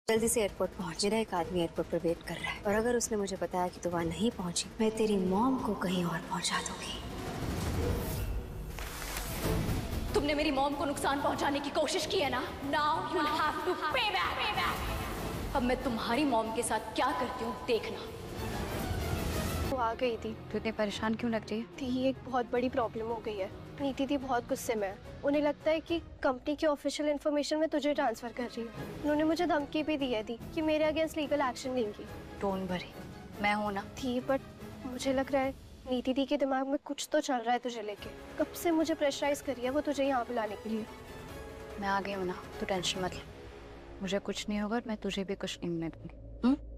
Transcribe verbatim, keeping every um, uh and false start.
जल्दी से एयरपोर्ट पहुंच। मेरा एक आदमी एयरपोर्ट पर वेट कर रहा है और अगर उसने मुझे बताया कि तू वहाँ नहीं पहुंची, मैं तेरी मॉम को कहीं और पहुंचा दूंगी। तुमने मेरी मॉम को नुकसान पहुंचाने की कोशिश की है ना? Now you'll have to pay back. अब मैं तुम्हारी मॉम के साथ क्या करती हूँ देखना। वो आ गई थी। तो इतनी परेशान क्यों लग रही है? थी एक बहुत बड़ी प्रॉब्लम हो गई है। नीति दी बहुत गुस्से में है। उन्हें लगता है कि कंपनी की ऑफिशियल इन्फॉर्मेशन में तुझे ट्रांसफर कर रही है। उन्होंने मुझे धमकी भी दी है दी कि मेरे अगेंस्ट लीगल एक्शन लेंगी। डोंट वरी, मैं हूं ना। थी बट मुझे लग रहा है नीति दी के दिमाग में कुछ तो चल रहा है तुझे लेके। कब से मुझे प्रेशराइज करी है वो तुझे यहाँ बुलाने के लिए। मैं आ गई हूँ ना, तू टेंशन मत ले। मुझे कुछ नहीं होगा और मैं तुझे भी कुछ नहीं होने दूंगी।